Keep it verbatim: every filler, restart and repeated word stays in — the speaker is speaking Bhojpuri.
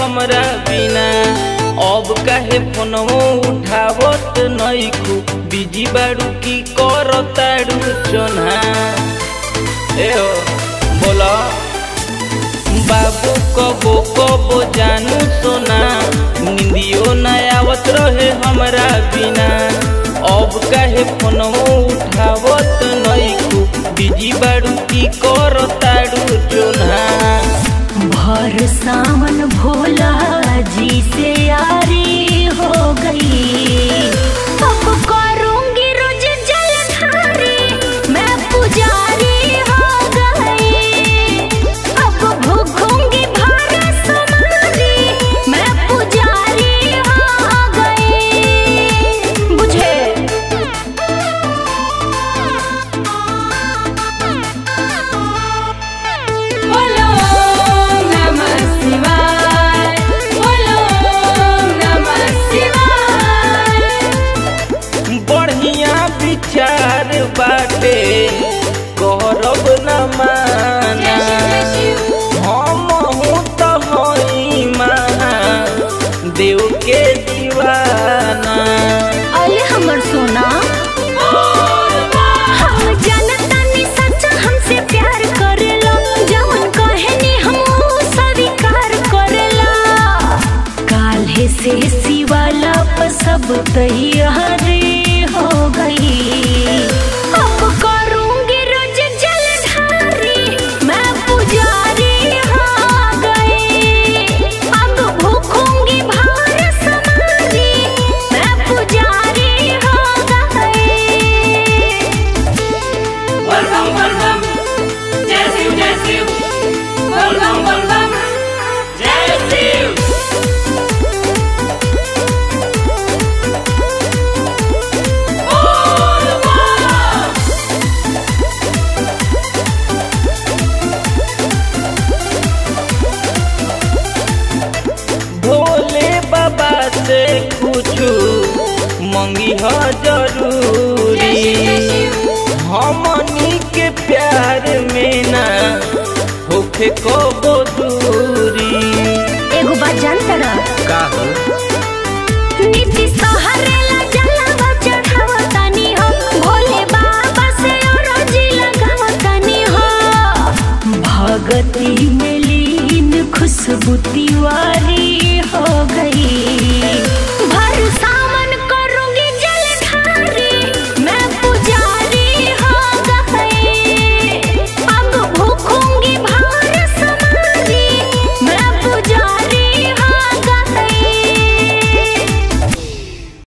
हमरा बिना। अब काहे फोनवो उठावत नइखू, बिजी बाड़ू की करताड़ू चोन्हा। ए हो बोला बाबू कबो कबो जानू सोना, निंदियो न आवत रहे हमरा बिना। अब काहे फोनवो उठावत नइखू, बिजी बाड़ू की करताड़ू चोन्हा। भर सावन भोला जी से यारी हो गई, अब करूंगी रोज जलधारी, मैं पुजारी हो गई। अब भूखूंगी भार समारी, मैं पुजारी हो गई। बुझे विचार बाटे करब न माना, हमहू तो हई महादेव के दीवाना। अरे हमर सोना हम जानतानी सच्चा हमसे प्यार करेला, जवन कहनी हम स्वीकार करेला। काल्हे से शिवाला पर सब तैयारी हो गई, अब करूंगी रोज जलधारी, मैं पुजारी हो गई। अब भूखूंगी भार समारी, मैं पुजारी हो गई। बोल बम बोल बम जय शिव जय शिव, बोल बम बोल बम जय शिव। से कुछु मंगी हो जरूरी, हमनी के प्यार में ना होखे कबो दूरी। एगो बात जानता ना का हो नीति सहरेला जलावा चढ़ावतानी हो, भोले बाबा से अरजी लगावतानी हो। भगती में लीन खुशबू तिवारी